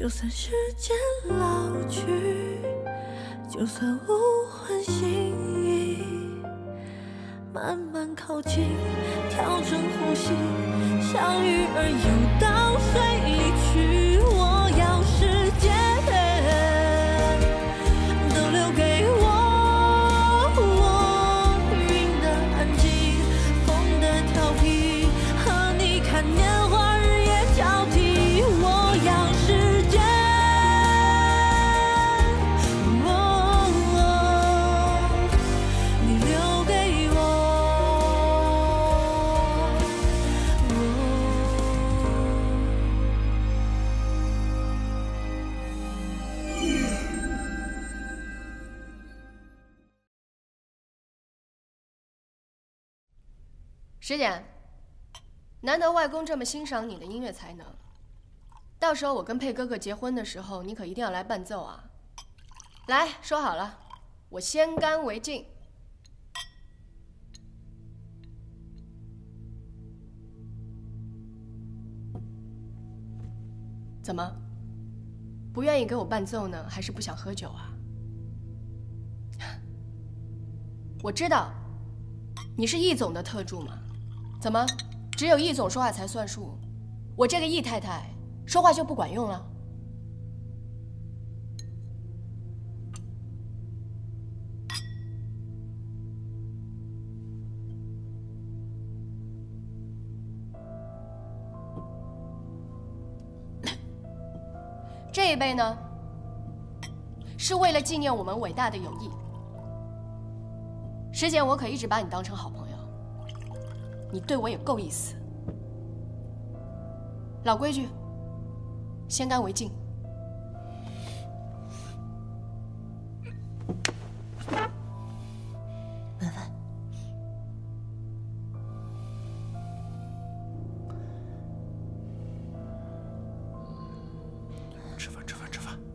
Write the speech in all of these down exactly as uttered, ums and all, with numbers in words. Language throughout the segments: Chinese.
就算时间老去，就算无魂心意，慢慢靠近，调整呼吸，像鱼儿游到水里去。我要时间都留给我，云的安静，风的调皮，和你看年华日夜交替。我要时间，哦哦，你留给我，哦。 石简，难得外公这么欣赏你的音乐才能，到时候我跟佩哥哥结婚的时候，你可一定要来伴奏啊！来，说好了，我先干为敬。怎么，不愿意给我伴奏呢，还是不想喝酒啊？我知道，你是易总的特助嘛？怎么，只有易总说话才算数？我这个易太太说话就不管用了？这一杯呢，是为了纪念我们伟大的友谊。石简，我可一直把你当成好朋友，你对我也够意思。老规矩，先干为敬。 文文， 吃饭，吃饭，吃饭。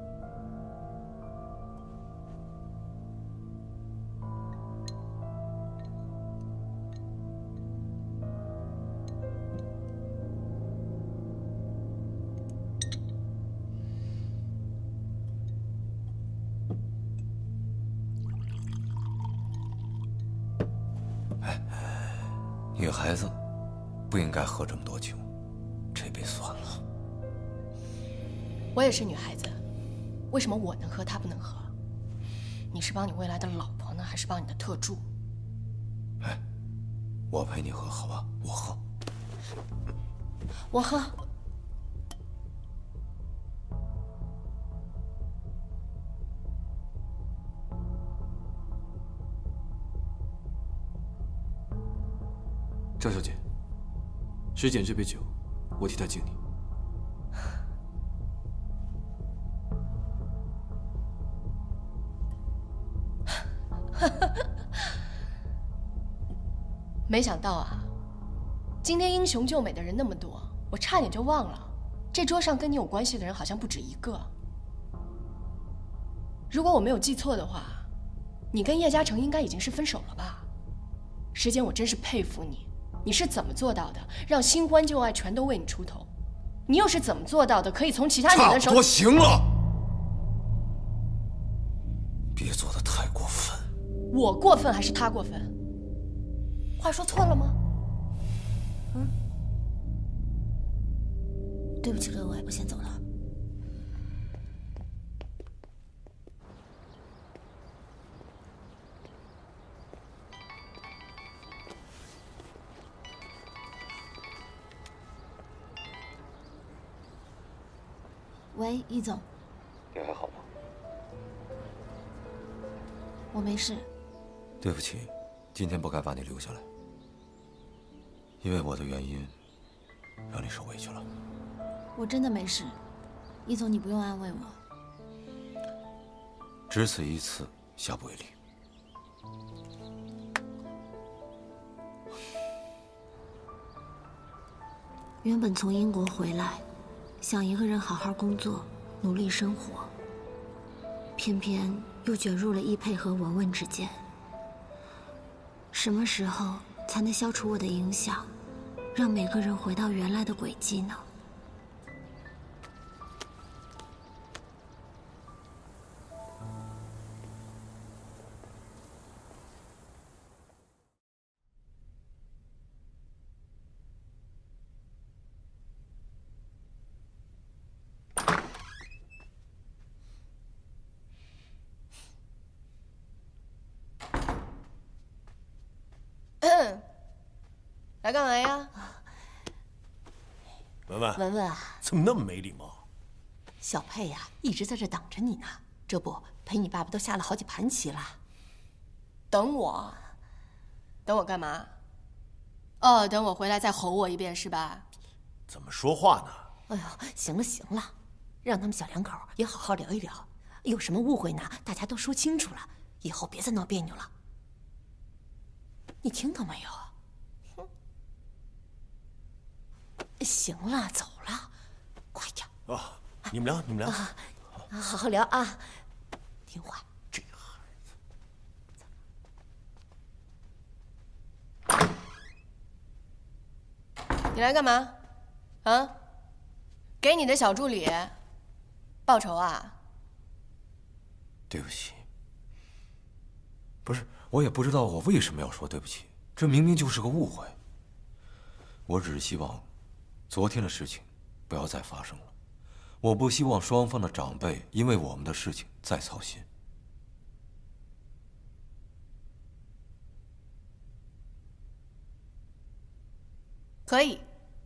女孩子不应该喝这么多酒，这杯算了。 我也是女孩子，为什么我能喝，她不能喝？你是帮你未来的老婆呢，还是帮你的特助？ 哎，我陪你喝，好吧？我喝。 我喝。 张小姐，石简这杯酒，我替她敬你。 没想到啊，今天英雄救美的人那么多，我差点就忘了，这桌上跟你有关系的人好像不止一个。如果我没有记错的话，你跟叶嘉诚应该已经是分手了吧？石简，我真是佩服你。你是怎么做到的，让新欢旧爱全都为你出头？你又是怎么做到的，可以从其他女人手里…… 差不多行了，别做的太过分。 我过分还是他过分？话说错了吗？ 嗯，对不起各位，我先走了。喂，易总， 你还好吗？ 我没事。 对不起，今天不该把你留下来，因为我的原因，让你受委屈了。 我真的没事，易总，你不用安慰我。 只此一次，下不为例。 原本从英国回来，想一个人好好工作，努力生活，偏偏又卷入了易佩和文文之间。什么时候才能消除我的影响，让每个人回到原来的轨迹呢？ 来干嘛呀？ 文文， 文文啊， 怎么那么没礼貌？ 小佩呀、啊，一直在这等着你呢。这不，陪你爸爸都下了好几盘棋了。 等我？等我干嘛？哦，等我回来再吼我一遍是吧？ 怎么说话呢？ 哎呦，行了行了，让他们小两口也好好聊一聊。有什么误会呢？大家都说清楚了，以后别再闹别扭了。你听到没有？哼。行了，走了，快点。 啊，你们聊，你们聊。 啊，好好聊啊，听话。 这孩子。你来干嘛？啊？给你的小助理报仇啊？ 对不起。不是，我也不知道我为什么要说对不起，这明明就是个误会。我只是希望，昨天的事情不要再发生了。我不希望双方的长辈因为我们的事情再操心。 可以。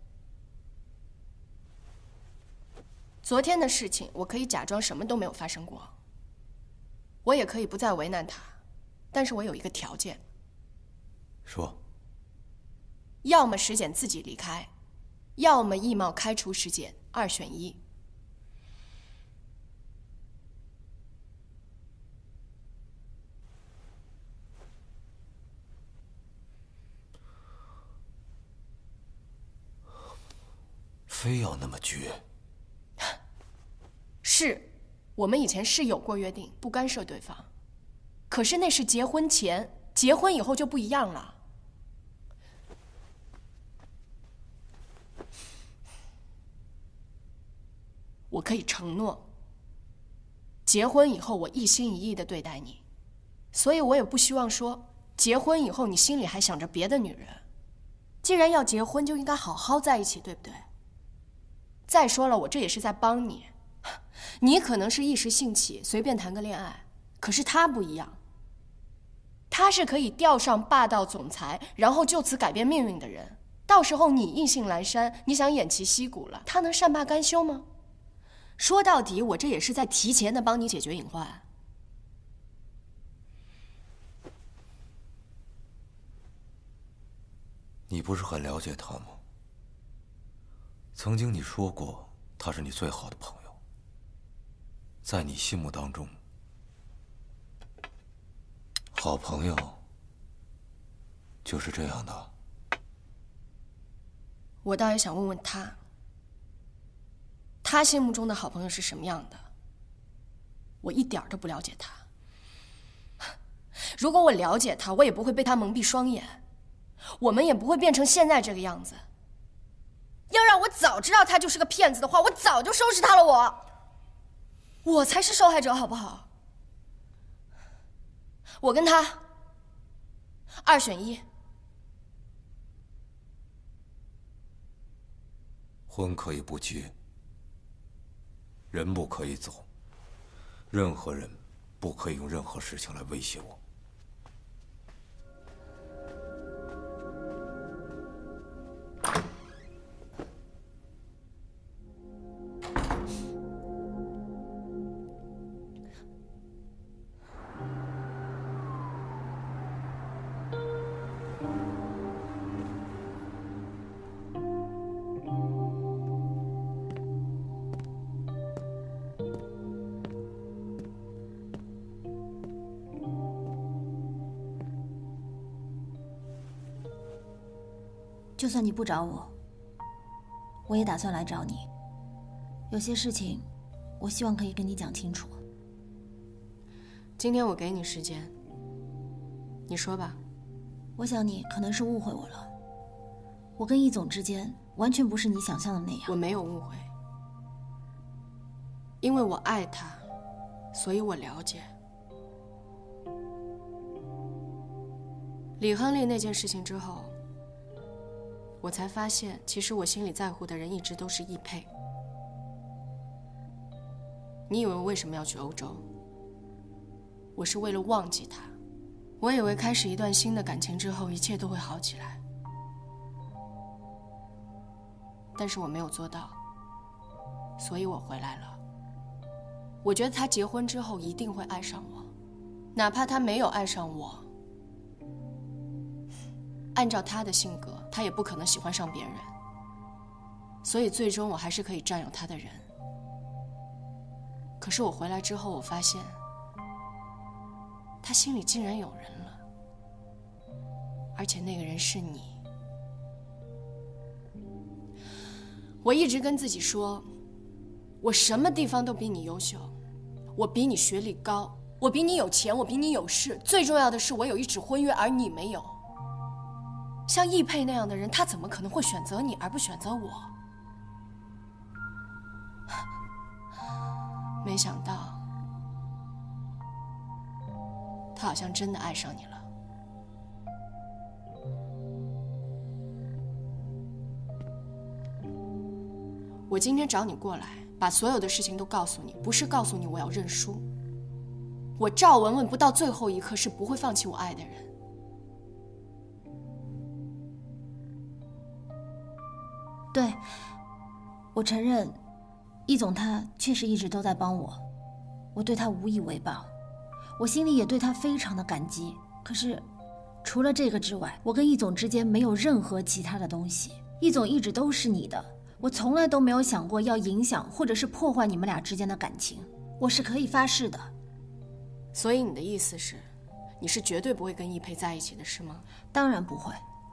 昨天的事情，我可以假装什么都没有发生过。我也可以不再为难他，但是我有一个条件。 说。 要么石简自己离开，要么易茂开除石简，二选一。 非要那么绝？ 是，我们以前是有过约定，不干涉对方。可是那是结婚前，结婚以后就不一样了。我可以承诺，结婚以后我一心一意的对待你，所以我也不希望说结婚以后你心里还想着别的女人。既然要结婚，就应该好好在一起，对不对？再说了，我这也是在帮你。你可能是一时兴起，随便谈个恋爱，可是他不一样。他是可以钓上霸道总裁，然后就此改变命运的人。到时候你意兴阑珊，你想偃旗息鼓了，他能善罢甘休吗？说到底，我这也是在提前的帮你解决隐患。 你不是很了解他吗？曾经你说过，他是你最好的朋友。在你心目当中，好朋友就是这样的。 我倒也想问问他，他心目中的好朋友是什么样的？我一点都不了解他。如果我了解他，我也不会被他蒙蔽双眼，我们也不会变成现在这个样子。要让我早知道他就是个骗子的话，我早就收拾他了。我，我才是受害者，好不好？我跟他二选一。 婚可以不结，人不可以走，任何人不可以用任何事情来威胁我。 就算你不找我，我也打算来找你。有些事情，我希望可以跟你讲清楚。 今天我给你时间，你说吧。 我想你可能是误会我了。我跟易总之间完全不是你想象的那样。 我没有误会，因为我爱他，所以我了解。李亨利那件事情之后，我才发现，其实我心里在乎的人一直都是易佩。你以为我为什么要去欧洲？我是为了忘记他。我以为开始一段新的感情之后，一切都会好起来。 但是我没有做到，所以我回来了。我觉得他结婚之后一定会爱上我，哪怕他没有爱上我，按照他的性格，他也不可能喜欢上别人。所以最终我还是可以占有他的人。可是我回来之后，我发现他心里竟然有人了，而且那个人是你。我一直跟自己说，我什么地方都比你优秀，我比你学历高，我比你有钱，我比你有势，最重要的是我有一纸婚约，而你没有。像易佩那样的人，他怎么可能会选择你而不选择我？没想到，他好像真的爱上你了。我今天找你过来，把所有的事情都告诉你，不是告诉你我要认输。我赵文文不到最后一刻是不会放弃我爱的人。 对，我承认，易总他确实一直都在帮我，我对他无以为报，我心里也对他非常的感激。可是，除了这个之外，我跟易总之间没有任何其他的东西。易总一直都是你的，我从来都没有想过要影响或者是破坏你们俩之间的感情，我是可以发誓的。 所以你的意思是，你是绝对不会跟易佩在一起的，是吗？ 当然不会。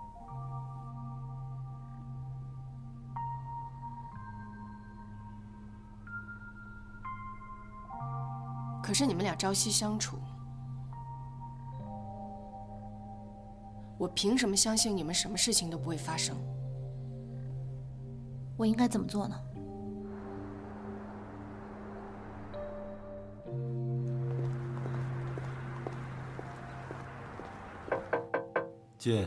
可是你们俩朝夕相处，我凭什么相信你们什么事情都不会发生？ 我应该怎么做呢？ 进。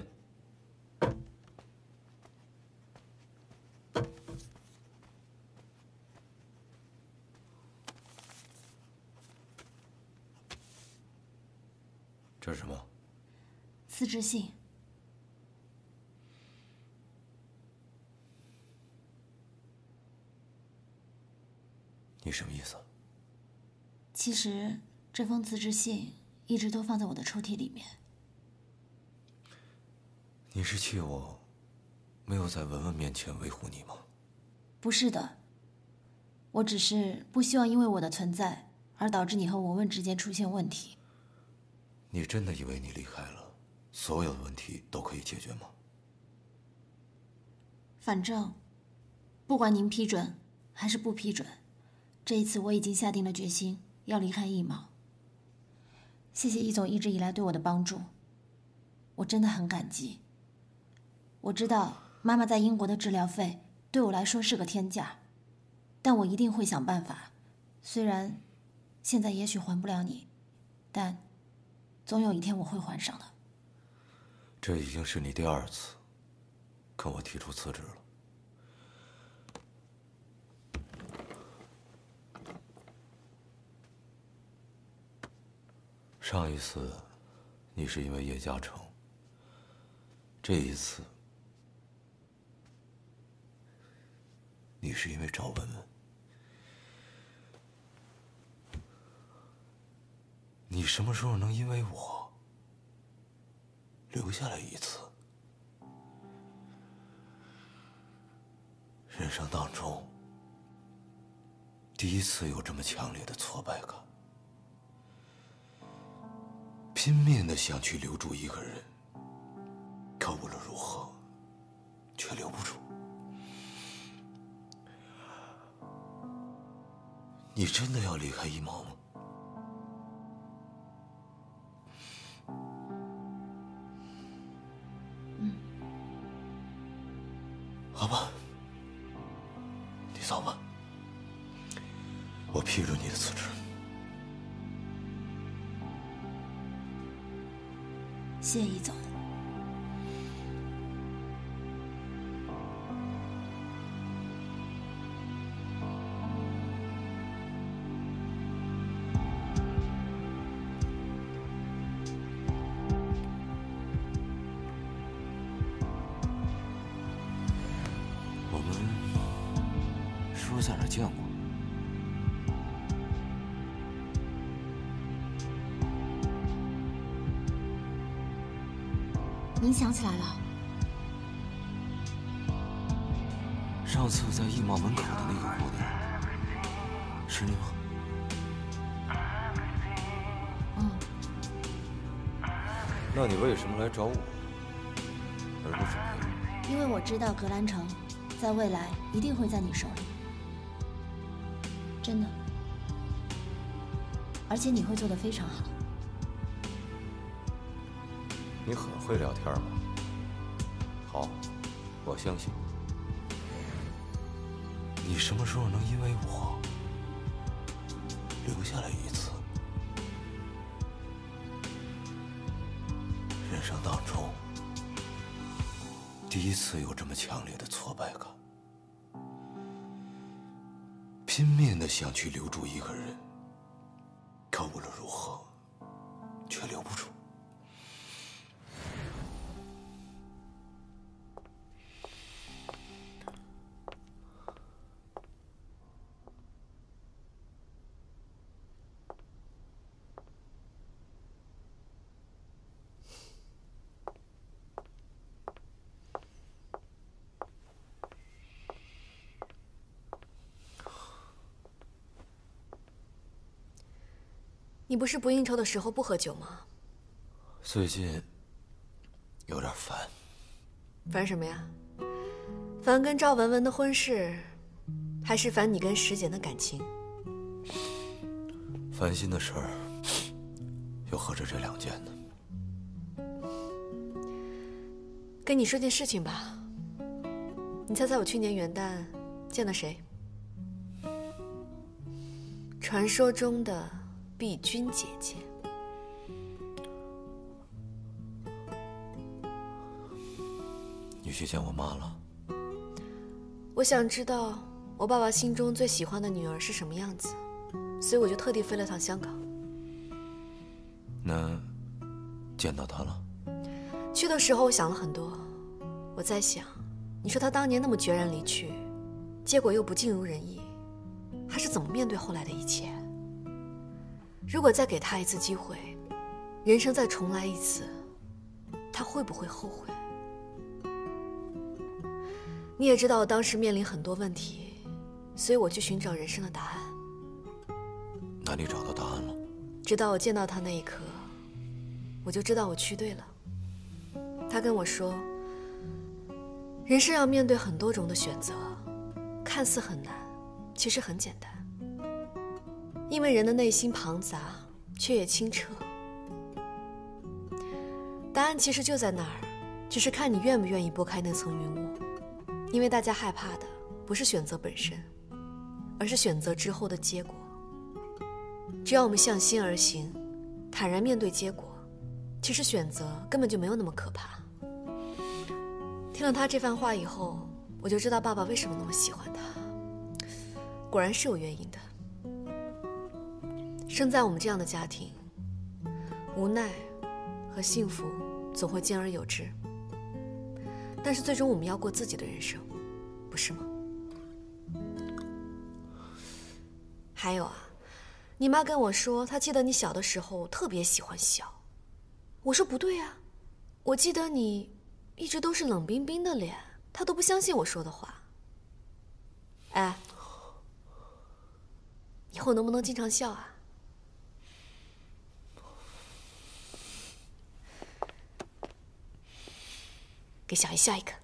这是什么？ 辞职信。 你什么意思？ 其实这封辞职信一直都放在我的抽屉里面。 你是气我没有在文文面前维护你吗？ 不是的，我只是不希望因为我的存在而导致你和文文之间出现问题。 你真的以为你离开了，所有的问题都可以解决吗？ 反正，不管您批准还是不批准，这一次我已经下定了决心要离开易毛。谢谢易总一直以来对我的帮助，我真的很感激。我知道妈妈在英国的治疗费对我来说是个天价，但我一定会想办法。虽然现在也许还不了你，但总有一天我会还上的。 这已经是你第二次跟我提出辞职了。上一次你是因为叶嘉诚，这一次你是因为赵文文。你什么时候能因为我留下来一次？人生当中第一次有这么强烈的挫败感，拼命的想去留住一个人，可无论如何却留不住。你真的要离开一毛吗？好吧，你走吧，我批准你的辞职。 谢谢易总。 我们在哪儿见过。 您想起来了？ 上次在艺贸门口的那个姑娘，是你吗？ 嗯。 那你为什么来找我，而不是别人？ 因为我知道格兰城，在未来一定会在你手里，真的。而且你会做得非常好。 你很会聊天吗？好，我相信。你什么时候能因为我留下来一次？人生当中第一次有这么强烈的挫败感，拼命的想去留住一个人，可无论如何却留不住。 你不是不应酬的时候不喝酒吗？ 最近有点烦。 烦什么呀？烦跟赵文文的婚事，还是烦你跟石简的感情？ 烦心的事儿，又何止这两件呢？ 跟你说件事情吧。你猜猜我去年元旦见了谁？传说中的碧君姐姐。 你去见我妈了？ 我想知道我爸爸心中最喜欢的女儿是什么样子，所以我就特地飞了趟香港。 那见到她了？ 去的时候我想了很多，我在想，你说她当年那么决然离去，结果又不尽如人意，还是怎么面对后来的一切？如果再给她一次机会，人生再重来一次，她会不会后悔？你也知道我当时面临很多问题，所以我去寻找人生的答案。 那你找到答案了？ 直到我见到他那一刻，我就知道我去对了。他跟我说，人生要面对很多种的选择，看似很难，其实很简单。因为人的内心庞杂，却也清澈。答案其实就在那儿，只是看你愿不愿意拨开那层云雾。因为大家害怕的不是选择本身，而是选择之后的结果。只要我们向心而行，坦然面对结果，其实选择根本就没有那么可怕。听了他这番话以后，我就知道爸爸为什么那么喜欢他，果然是有原因的。生在我们这样的家庭，无奈和幸福总会兼而有之。但是最终我们要过自己的人生，不是吗？还有啊，你妈跟我说，她记得你小的时候特别喜欢笑。我说不对啊，我记得你一直都是冷冰冰的脸，她都不相信我说的话。哎，以后能不能经常笑啊？给小姨笑一个。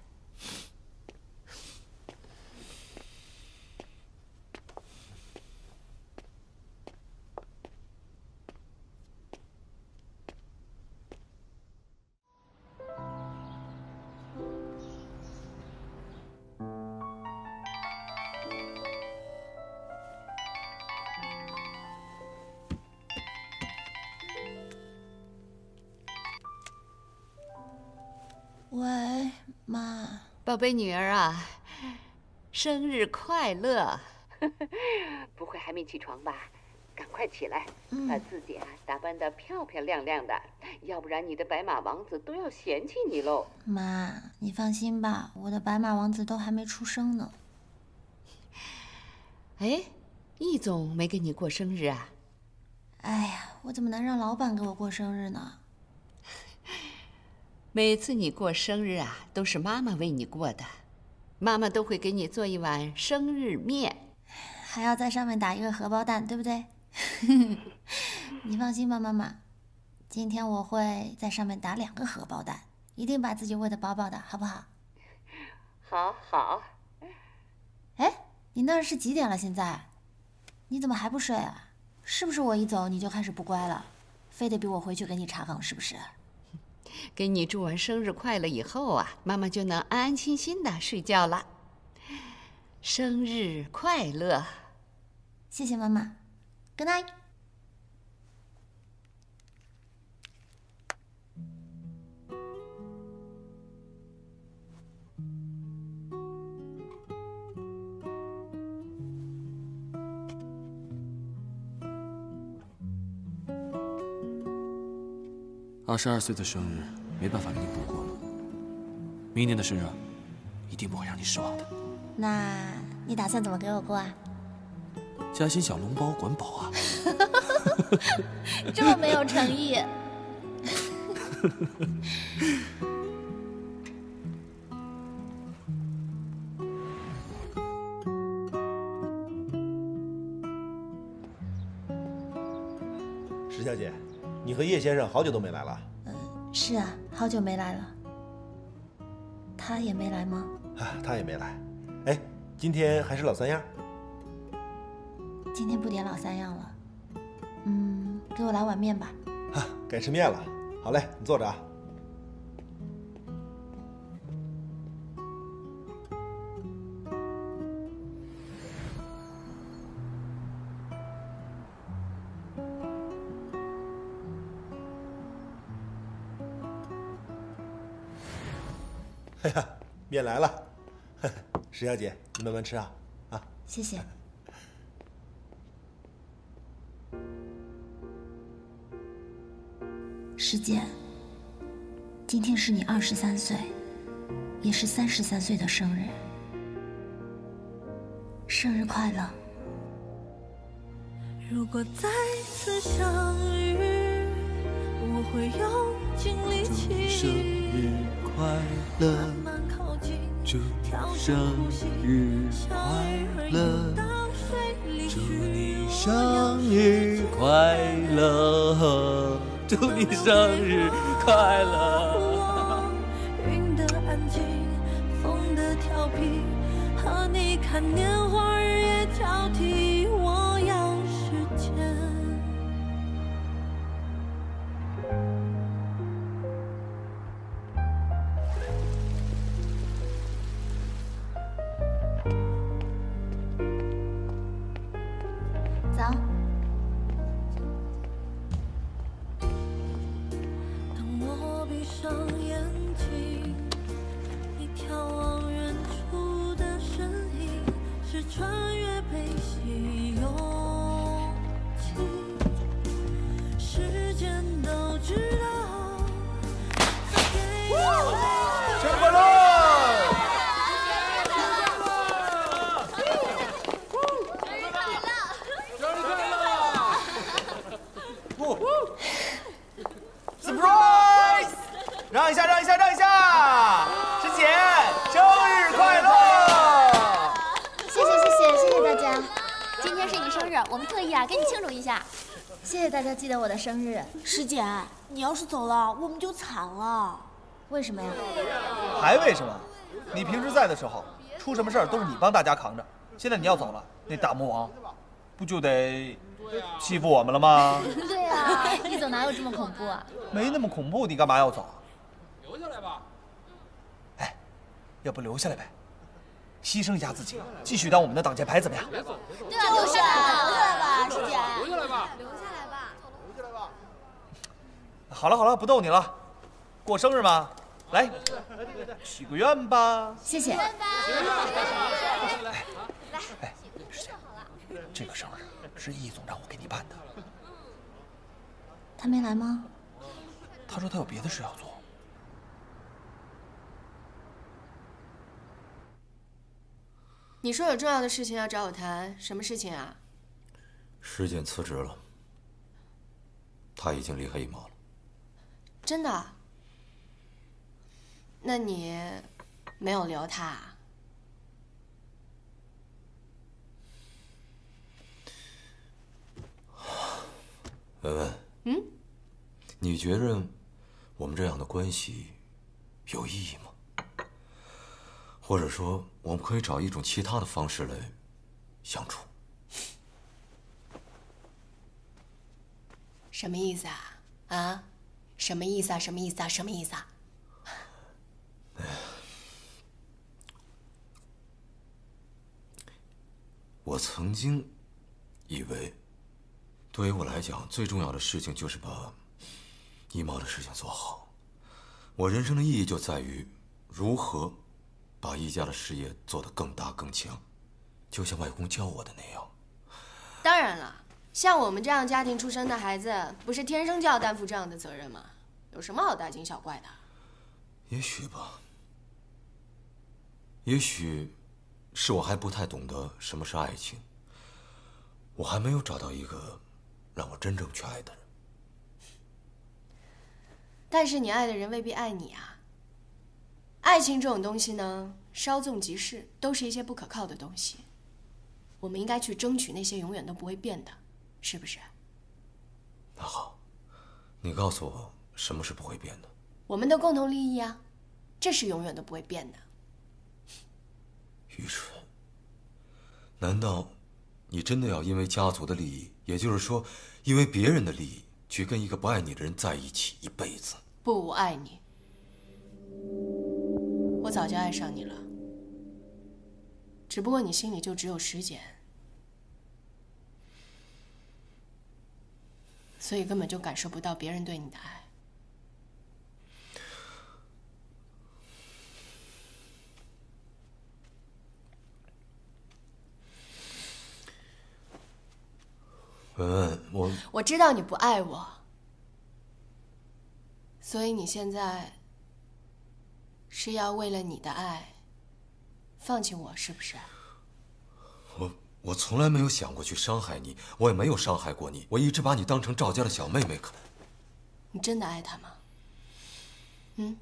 喂，妈。 宝贝女儿啊，生日快乐！不会还没起床吧？赶快起来， 嗯、 把自己啊打扮得漂漂亮亮的，要不然你的白马王子都要嫌弃你喽。 妈，你放心吧，我的白马王子都还没出生呢。 哎，易总没给你过生日啊？ 哎呀，我怎么能让老板给我过生日呢？ 每次你过生日啊，都是妈妈为你过的，妈妈都会给你做一碗生日面， 还要在上面打一个荷包蛋，对不对？你放心吧，妈妈，今天我会在上面打两个荷包蛋，一定把自己喂得饱饱的，好不好？ 好好。 哎，你那儿是几点了？现在？你怎么还不睡啊？是不是我一走你就开始不乖了，非得逼我回去给你查房，是不是？ 给你祝完生日快乐以后啊，妈妈就能安安心心的睡觉了。生日快乐！ 谢谢妈妈 ，Good night。 二十二岁的生日没办法给你补过了，明年的生日一定不会让你失望的。 那你打算怎么给我过啊？ 夹心小笼包管饱啊！ 这么没有诚意。 石小姐，你和叶先生好久都没来了。 嗯，是啊，好久没来了。他也没来吗？ 啊，他也没来。哎，今天还是老三样。 今天不点老三样了。嗯，给我来碗面吧。 啊，该吃面了。好嘞，你坐着啊。哎呀，面来了，石小姐，你慢慢吃啊，啊， 谢谢。师姐，今天是你二十三岁，也是三十三岁的生日，生日快乐！ 如果再次相遇，我会用尽力气。 生日快乐，祝你生日快乐，祝你生日快乐，祝你生日快乐。 云的安静，风的调皮，和你看年华日夜交替，我要时间。 早。 当我闭上眼睛，你眺望远处的身影，是穿越悲喜勇气。时间都知道， 生日快乐！Surprise！ 让一下，让一下，让一下！师姐，生日快乐！ 谢谢谢谢谢谢大家，今天是你生日，我们特意啊给你庆祝一下。谢谢大家记得我的生日。 师姐，你要是走了，我们就惨了。 为什么呀？ 还为什么？你平时在的时候，出什么事儿都是你帮大家扛着。现在你要走了，那大魔王不就得欺负我们了吗？ 对啊，易总哪有这么恐怖啊？ 没那么恐怖，你干嘛要走啊？ 留下来吧。 哎，要不留下来呗？牺牲一下自己，继续当我们的挡箭牌，怎么样？ 对啊，留下来，留下来吧，师姐。 留下来吧， 留下来吧， 留下来吧。好了好了，不逗你了。过生日嘛，来，许个愿吧。 谢谢。 哎，哎，师姐，这个生日是易总让我给你办的。 他没来吗？ 他说他有别的事要做。 你说有重要的事情要找我谈，什么事情啊？ 石简辞职了，他已经离开一毛了。 真的？那你没有留他啊？ 文文， 嗯， 你觉着我们这样的关系有意义吗？或者说，我们可以找一种其他的方式来相处？ 什么意思啊？啊？什么意思啊？什么意思啊？什么意思啊？ 我曾经以为，对于我来讲，最重要的事情就是把一毛的事情做好。我人生的意义就在于如何把一家的事业做得更大更强，就像外公教我的那样。 当然了，像我们这样家庭出身的孩子，不是天生就要担负这样的责任吗？有什么好大惊小怪的？ 也许吧。也许是我还不太懂得什么是爱情，我还没有找到一个让我真正去爱的人。 但是你爱的人未必爱你啊。爱情这种东西呢，稍纵即逝，都是一些不可靠的东西。我们应该去争取那些永远都不会变的，是不是？ 那好，你告诉我什么是不会变的？ 我们的共同利益啊，这是永远都不会变的。 愚蠢！难道你真的要因为家族的利益，也就是说，因为别人的利益，去跟一个不爱你的人在一起一辈子？ 不，我爱你，我早就爱上你了，只不过你心里就只有石简，所以根本就感受不到别人对你的爱。 文文，我我知道你不爱我，所以你现在是要为了你的爱放弃我，是不是？ 我我从来没有想过去伤害你，我也没有伤害过你，我一直把你当成赵家的小妹妹看。 你真的爱他吗？嗯？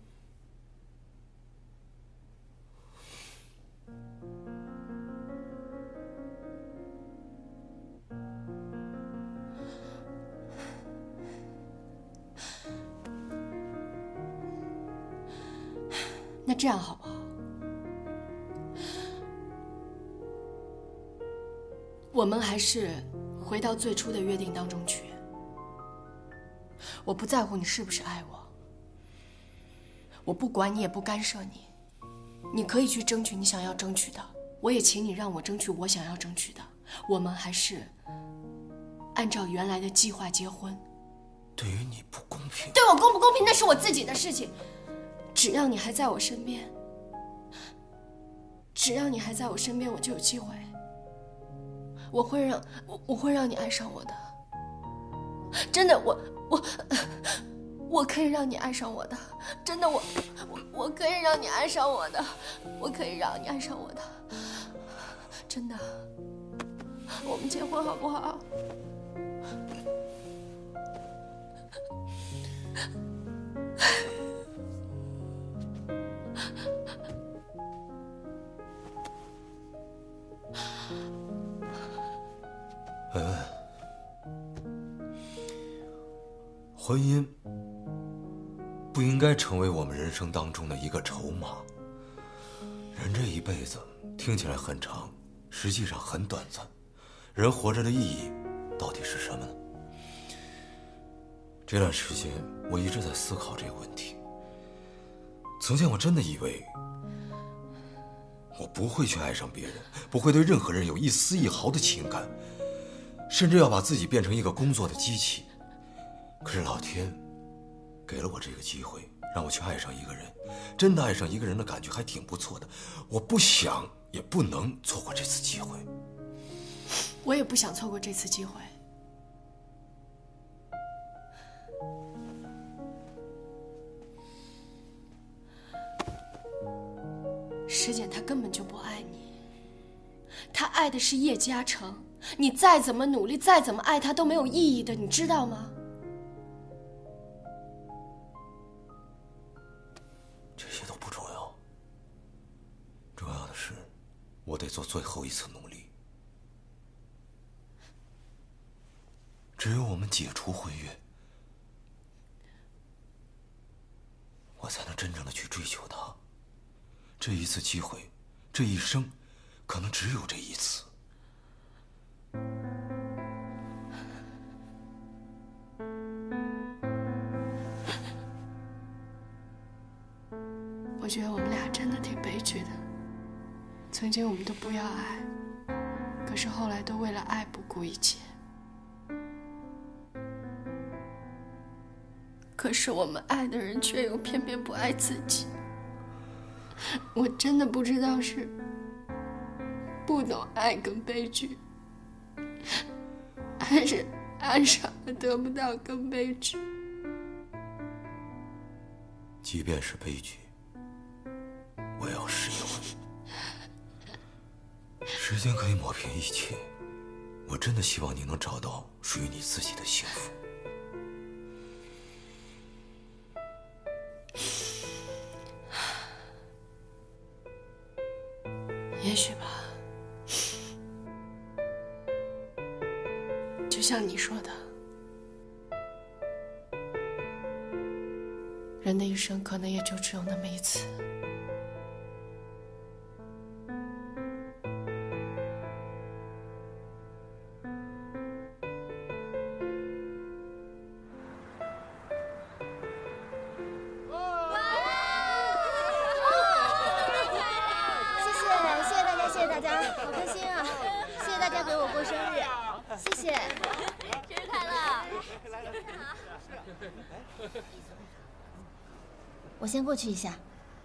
那这样好不好？我们还是回到最初的约定当中去。我不在乎你是不是爱我，我不管你，也不干涉你。你可以去争取你想要争取的，我也请你让我争取我想要争取的。我们还是按照原来的计划结婚。 对于你不公平。 对我公不公平，那是我自己的事情。只要你还在我身边，只要你还在我身边，我就有机会。我会让我我会让你爱上我的，真的，我我我可以让你爱上我的，真的，我我我可以让你爱上我的，我可以让你爱上我的，真的。我们结婚好不好？ 文文，婚姻不应该成为我们人生当中的一个筹码。人这一辈子听起来很长，实际上很短暂。人活着的意义到底是什么呢？这段时间我一直在思考这个问题。曾经我真的以为我不会去爱上别人，不会对任何人有一丝一毫的情感，甚至要把自己变成一个工作的机器。可是老天给了我这个机会，让我去爱上一个人，真的爱上一个人的感觉还挺不错的。我不想也不能错过这次机会。 我也不想错过这次机会。石简她根本就不爱你， 他爱的是叶嘉诚，你再怎么努力，再怎么爱他都没有意义的，你知道吗？ 这些都不重要，重要的是，我得做最后一次努力。只有我们解除婚约，我才能真正的去追求她。这一次机会，这一生，可能只有这一次。 我觉得我们俩真的挺悲剧的。曾经我们都不要爱，可是后来都为了爱不顾一切。可是我们爱的人却又偏偏不爱自己。我真的不知道是不懂爱更悲剧，还是爱上了得不到更悲剧。 即便是悲剧，我也要适应。时间可以抹平一切，我真的希望你能找到属于你自己的幸福。 也许吧，就像你说的，人的一生可能也就只有那么一次。 我先过去一下。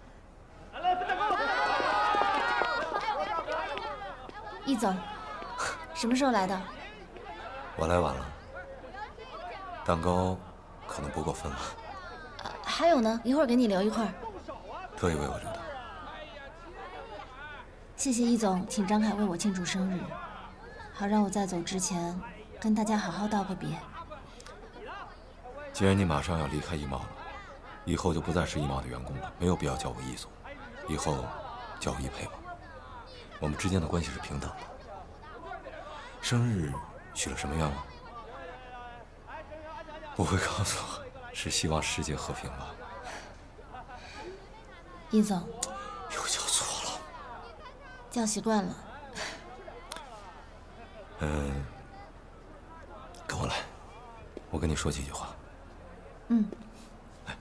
易总，什么时候来的？ 我来晚了，蛋糕可能不够分了。 啊、还有呢，一会儿给你留一块。 特意为我留的。 谢谢易总，请张凯为我庆祝生日，好让我在走之前跟大家好好道个别。 既然你马上要离开易茂了，以后就不再是易茂的员工了，没有必要叫我易总，以后叫我易培吧。我们之间的关系是平等的。生日许了什么愿望？不会告诉我，是希望世界和平吧？ 易总， 又叫错了， 叫习惯了。 嗯，跟我来，我跟你说几句话。 嗯。 来。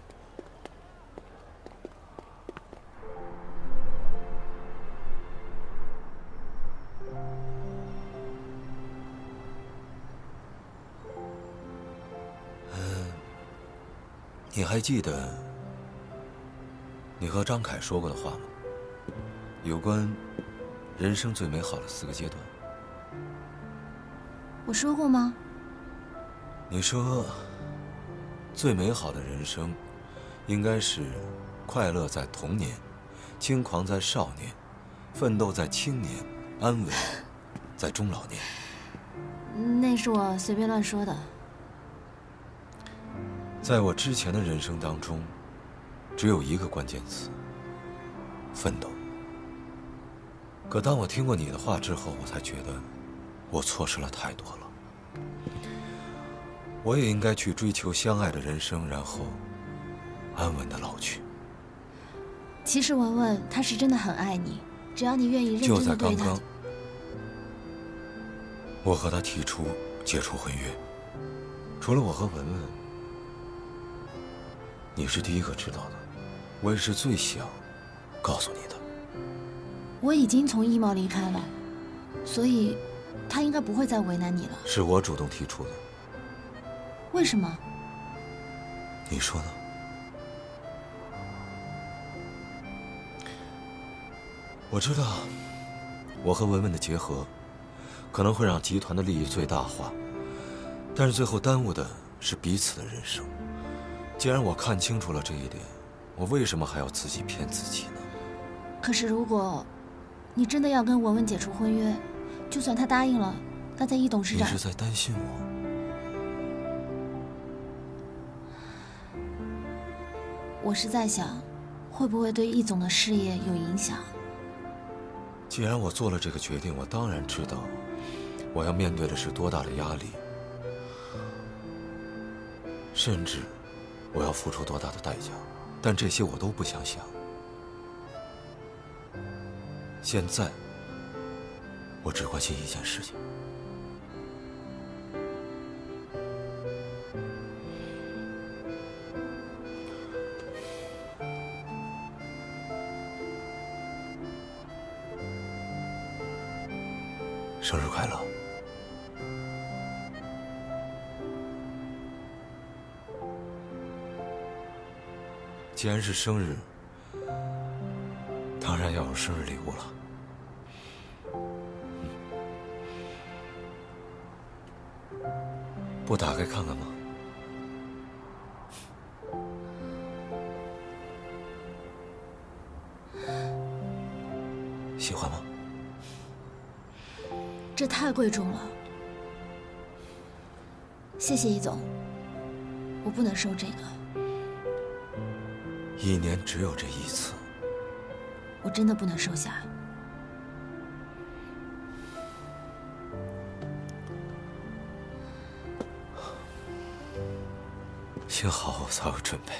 嗯，你还记得你和张凯说过的话吗？有关人生最美好的四个阶段。 我说过吗？ 你说。最美好的人生，应该是快乐在童年，轻狂在少年，奋斗在青年，安稳在中老年。 那是我随便乱说的。 在我之前的人生当中，只有一个关键词：奋斗。可当我听过你的话之后，我才觉得我错失了太多了。我也应该去追求相爱的人生，然后安稳的老去。 其实文文他是真的很爱你，只要你愿意认真的对他。就在刚刚， 我和他提出解除婚约，除了我和文文，你是第一个知道的，我也是最想告诉你的。 我已经从易茂离开了，所以他应该不会再为难你了。 是我主动提出的。 为什么？ 你说呢？我知道，我和文文的结合可能会让集团的利益最大化，但是最后耽误的是彼此的人生。既然我看清楚了这一点，我为什么还要自己骗自己呢？ 可是如果你真的要跟文文解除婚约， 就算他答应了，那在易董事长…… 你是在担心我？ 我是在想，会不会对易总的事业有影响？ 既然我做了这个决定，我当然知道我要面对的是多大的压力，甚至我要付出多大的代价。但这些我都不想想。现在，我只关心一件事情。生日快乐！既然是生日，当然要有生日礼物了。不打开看看吗？喜欢吗？ 这太贵重了，谢谢易总，我不能收这个。 一年只有这一次， 我真的不能收下。 幸好我早有准备。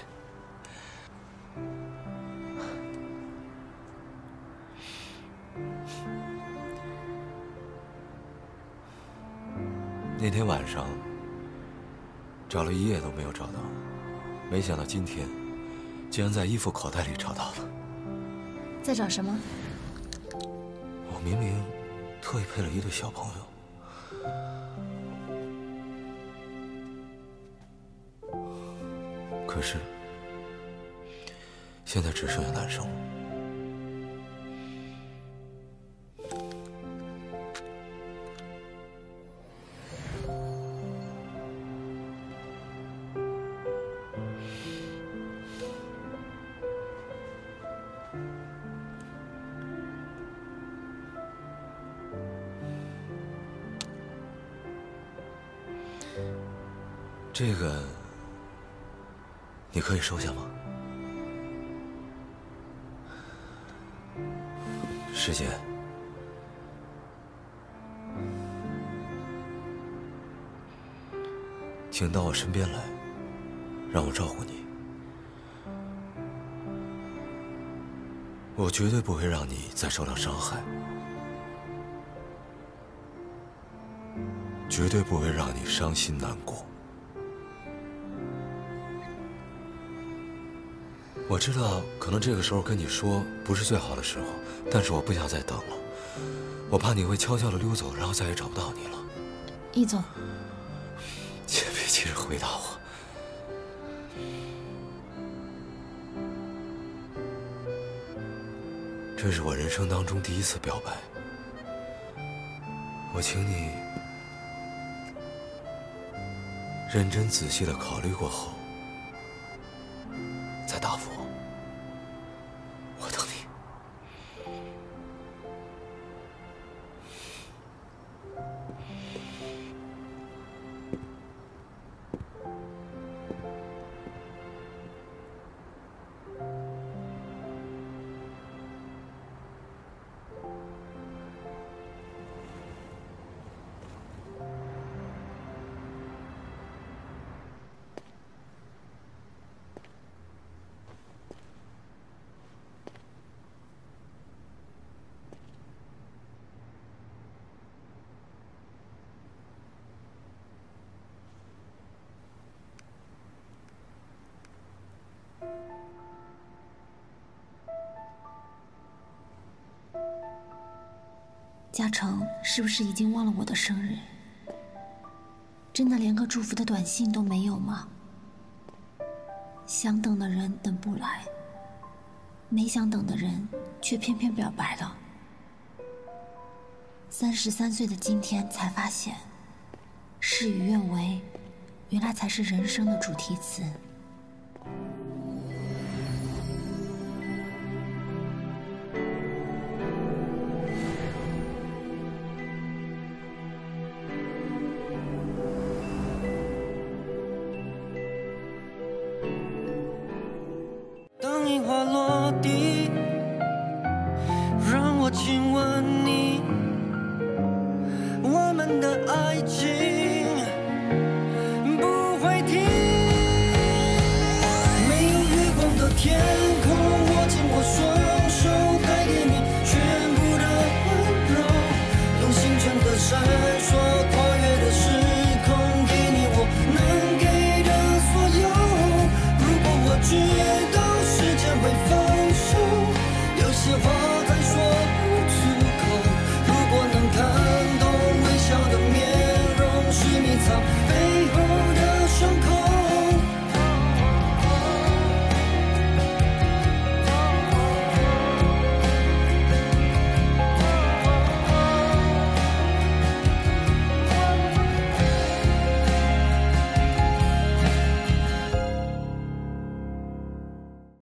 那天晚上找了一夜都没有找到，没想到今天竟然在衣服口袋里找到了。 在找什么？ 我明明特意配了一对小朋友。可是，现在只剩下男生了。这个。你可以收下吗，师姐？请到我身边来，让我照顾你。我绝对不会让你再受到伤害，绝对不会让你伤心难过。我知道，可能这个时候跟你说不是最好的时候，但是我不想再等了。我怕你会悄悄地溜走，然后再也找不到你了。 易总， 先别急着回答我。这是我人生当中第一次表白，我请你认真仔细地考虑过后再答复我。我等你。 嘉诚是不是已经忘了我的生日？真的连个祝福的短信都没有吗？想等的人等不来，没想等的人却偏偏表白了。三十三岁的今天才发现，事与愿违，原来才是人生的主题词。 到底。